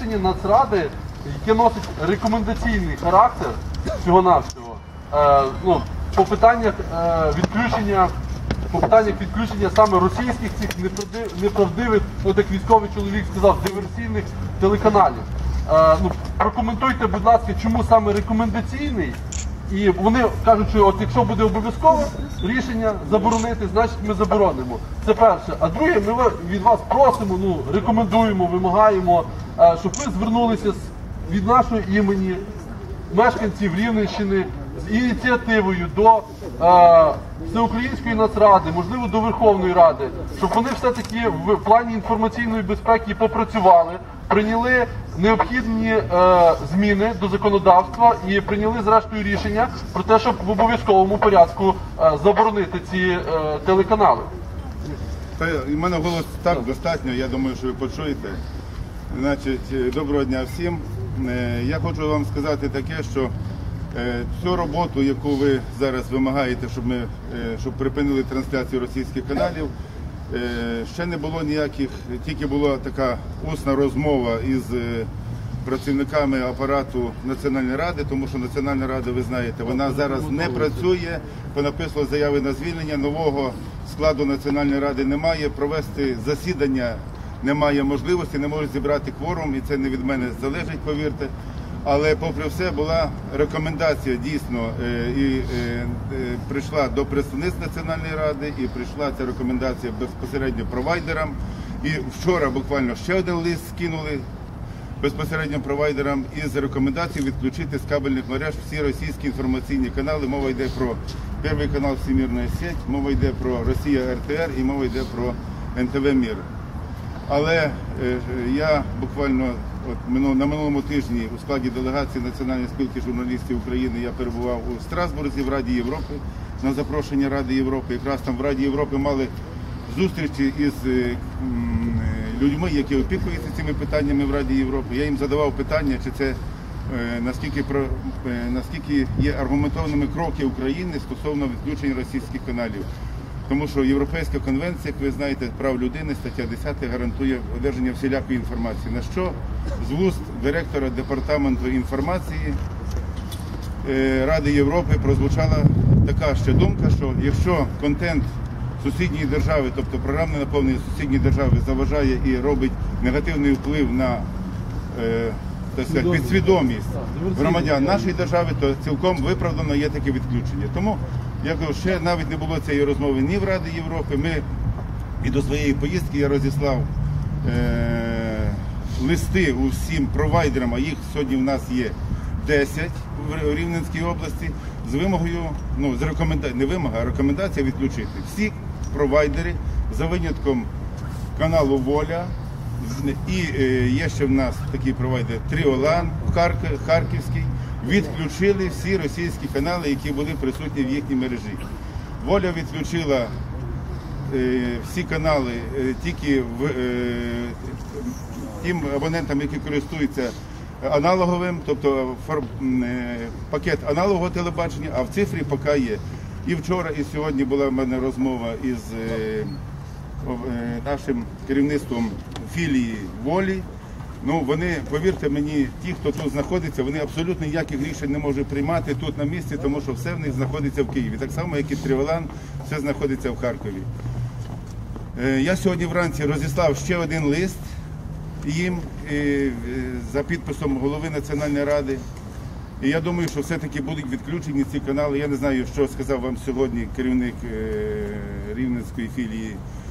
рішення Нацради, яке носить рекомендаційний характер всього-навсього, по питаннях відключення саме російських цих неправдивих, як військовий чоловік сказав, диверсійних телеканалів. Прокоментуйте, будь ласка, чому саме рекомендаційний? І вони кажуть, що от якщо буде обов'язкове рішення заборонити, значить ми заборонимо. Це перше. А друге, ми від вас просимо, рекомендуємо, вимагаємо, щоб ви звернулися від нашого імені, мешканців Рівненщини, з ініціативою до Всеукраїнської Нацради, можливо, до Верховної Ради, щоб вони все-таки в плані інформаційної безпеки попрацювали, прийняли необхідні зміни до законодавства і прийняли, зрештою, рішення про те, щоб в обов'язковому порядку заборонити ці телеканали. У мене голос так достатньо, я думаю, що ви почуєте. Значить, доброго дня всім. Я хочу вам сказати таке, що цю роботу, яку ви зараз вимагаєте, щоб припинили трансляцію російських каналів, ще не було ніяких, тільки була така усна розмова із працівниками апарату Національної ради, тому що Національна рада, ви знаєте, вона зараз не працює, понаписували заяви на звільнення, нового складу Національної ради немає, провести засідання немає можливості, не можуть зібрати кворум, і це не від мене залежить, повірте. Але попри все була рекомендація дійсно і прийшла до представництва Національної ради, і прийшла ця рекомендація безпосередньо провайдерам. І вчора буквально ще один лист скинули безпосередньо провайдерам із рекомендацією відключити з кабельних мереж всі російські інформаційні канали. Мова йде про Перший канал «Всемирная сеть», мова йде про Росія РТР і мова йде про НТВ Мір. Але я буквально на минулому тижні у складі делегації Національної спілки журналістів України я перебував у Страсбурзі в Раді Європи на запрошення Ради Європи. Якраз там в Раді Європи мали зустрічі із людьми, які опікуються цими питаннями в Раді Європи. Я їм задавав питання, чи це наскільки є аргументованими кроки України стосовно відключення російських каналів. Тому що Європейська конвенція, як ви знаєте, прав людини, стаття 10 гарантує одержання всілякої інформації. На що з вуст директора департаменту інформації Ради Європи прозвучала така ще думка, що якщо контент сусідньої держави, тобто програмне наповнення сусідньої держави заважає і робить негативний вплив на підсвідомість громадян нашої держави, то цілком виправдано є таке відключення. Тому, я кажу, ще навіть не було цієї розмови ні в Раді Європи. І до своєї поїздки я розіслав листи усім провайдерам, а їх сьогодні в нас є 10 в Рівненській області, з вимогою, не вимога, а рекомендація відключити всі провайдери за винятком каналу «Воля», і є ще в нас такий провайдер «Тріолан» Харківський, відключили всі російські канали, які були присутні в їхній мережі. «Воля» відключила всі канали тільки тим абонентам, які користуються аналоговим, тобто пакет аналогового телебачення, а в цифрі поки є. І вчора, і сьогодні була в мене розмова із нашим керівництвом філії «Волі». Вони, повірте мені, ті, хто тут знаходиться, вони абсолютно ніяких рішень не можуть приймати тут на місці, тому що все в них знаходиться в Києві. Так само, як і «Тріолан», все знаходиться в Харкові. Я сьогодні вранці розіслав ще один лист їм за підписом голови Національної ради. І я думаю, що все-таки будуть відключені ці канали. Я не знаю, що сказав вам сьогодні керівник Рівненської філії